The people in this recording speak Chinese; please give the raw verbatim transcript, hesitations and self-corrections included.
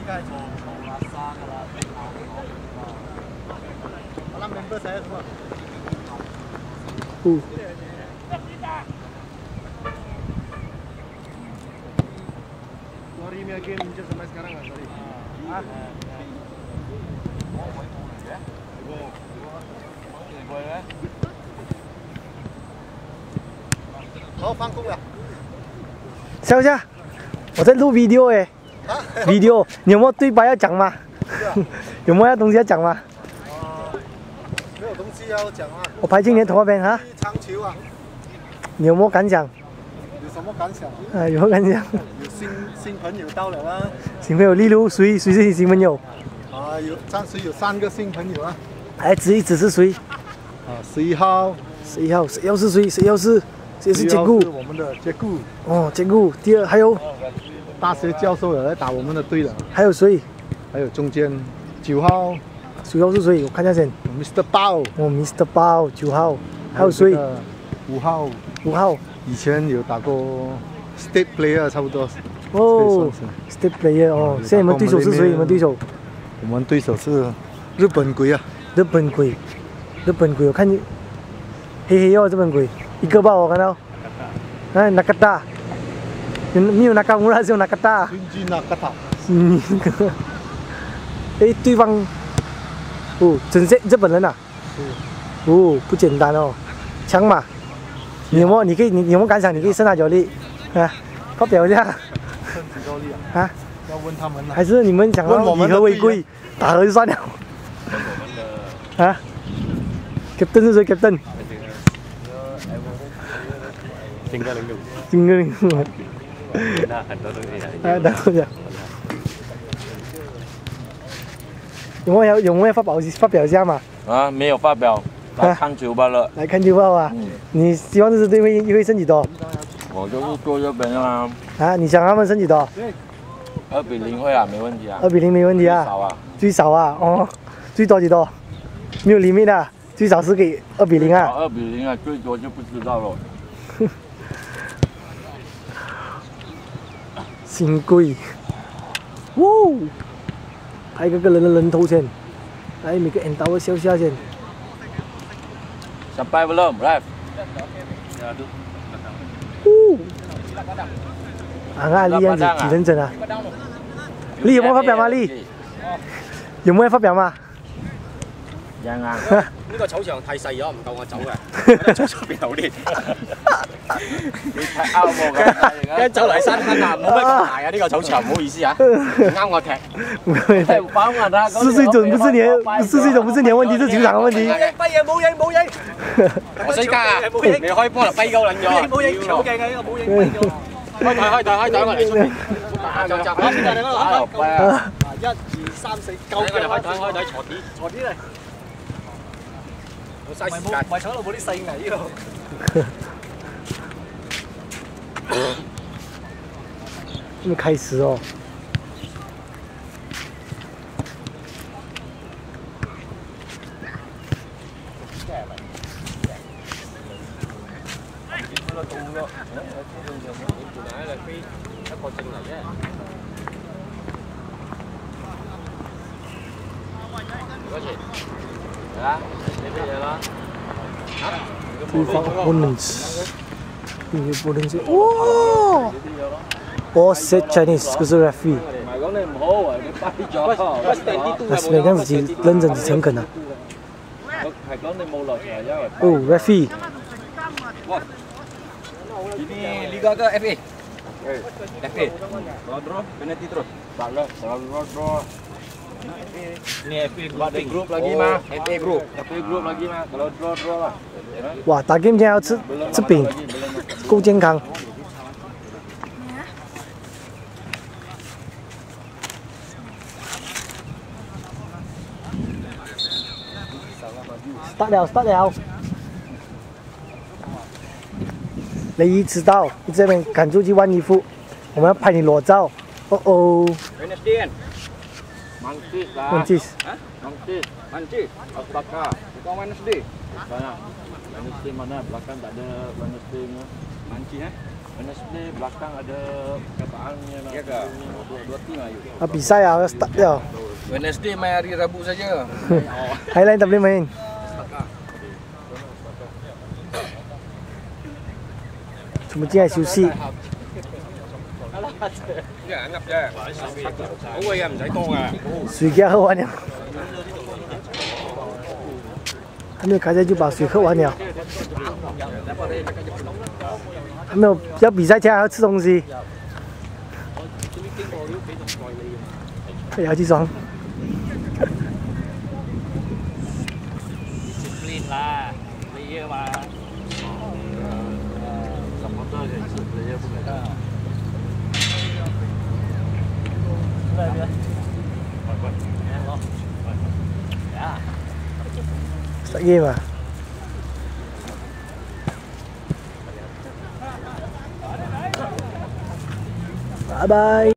该从从拉萨的啦，最好的啊。好了 ，member saya semua. Uh. Sorry, punya game incer sampai sekarang nggak sorry. Ah. Oh, 放空了。 笑一下，我在录 video 哎、欸。啊 ？video， 你有没有对白要讲吗？有没有要东西要讲吗？ 呃，没有东西要讲啊。 我拍进你的头那边哈。 长球啊。 你有没有感想？ 有什么感想？ 啊，有没有感想？ 有新新朋友到了啊。 新朋友，例如谁？谁是你新朋友？ 啊，有暂时有三个新朋友啊。 来指一指是谁？ 啊，十一号。 十一号，谁又是谁？谁又是？谁是杰固？ 我们的杰固。 哦，杰固。第二还有大学教授也来打我们的队了。 还有谁？ 还有中间九号。 九号是谁？我看一下先。 Mister 包。 哦 ，Mister 包，九号。还有谁？ 五号。 五号。 以前有打过 State Player 差不多。 哦 ，State Player 哦。现在你们对手是谁？你们对手？ 我们对手是日本鬼啊。 日本鬼，日本鬼，我看你黑黑哦，日本鬼，一个吧，我看到。哎，那个大，没有那个乌拉，只有那个大。 军军那个大。 嗯。哎，对方，哦，真是日本人呐。哦，不简单哦，强嘛。你有没有？你可以，你你有没有感想？你可以伸下脚力，啊，发表一下。 伸几脚力啊？啊？要问他们了。 还是你们想要以和为贵，打和就算了。啊 ？Captain 是谁 ？Captain？ 新哥领路。 新哥领路。 那很多东西啊。 啊，等一下。有没有有没有发表发表一下嘛？ 啊，没有发表，来看球罢了。 来看球报啊！嗯、你希望这支队会会升几多？ 我就是做这边啊。 啊，你想他们升几多？ 二比零会啊，没问题啊。 二比零没问题啊。 最少啊。 最少啊，哦，最多几多？没有 limit 的，最少是给二比零啊。 二比零啊，最多就不知道了。 新贵，哇！拍个个人的人头先，来每个 end 我笑下先。 Sampai belum, Ref? 哦，啊，阿丽样子几认真啊？丽有没有发表吗？丽有冇嘢發表嘛？ 有啊。 呢個草場太細咗，唔夠我走嘅。草場邊好啲。 你踢啱我㗎。 一走嚟山坑啊，冇乜咁大啊！呢個草場唔好意思啊，唔啱我踢。 太幫人啦。 是水準不是你，是水準不是你的問題，是球場嘅問題。 跛嘢冇影冇影。我想加啊！你開波就跛鳩撚咗。冇影搶鏡啊！呢個冇影跛咗。開台開台開台，我嚟出邊。打就就打邊度嚟嗰度啊！一二三四，夠嘅開台開台，坐啲坐啲嚟。唔係冇，唔係坐喺度冇啲細藝呢度。 這麼開始哦。对方不能吃，你不能吃。哇！我 set Chinese， 可是 referee。那是那样子认真诚恳啊。哦 ，referee。 Ini Liga ke F A? F A. Draw draw, penalti terus. Salah, selalu draw. Ini F A group lagi mah. F A group. F A group lagi mah. Kalau draw draw lah. 哇，打 game 现在要吃吃饼，够健康。start 了 start 了。雷伊迟到，你这边赶出去换衣服，我们要拍你裸照。哦哦。 Wednesday. Mancis lah. Mancis. Hah? Mancis. Mancis. Osaka. Bukan Wednesday. Sana. Wednesday mana? Belakang tak ada Wednesday-nya. Mancis eh? Wednesday belakang ada perkataannya. Ya ke? Ah, 比赛啊要 start 掉。 Wednesday main hari Rabu saja. Hari lain tak boleh main. Cuma 进来休息。 Anggap je. Ôi em唔使多噶。 水给他喝完了。还没有开赛就把水喝完了。还没有要比赛前还要吃东西。牙机装。 disiplin lah player mah supporter 也是 player 不可以 Start game ah. Bye bye.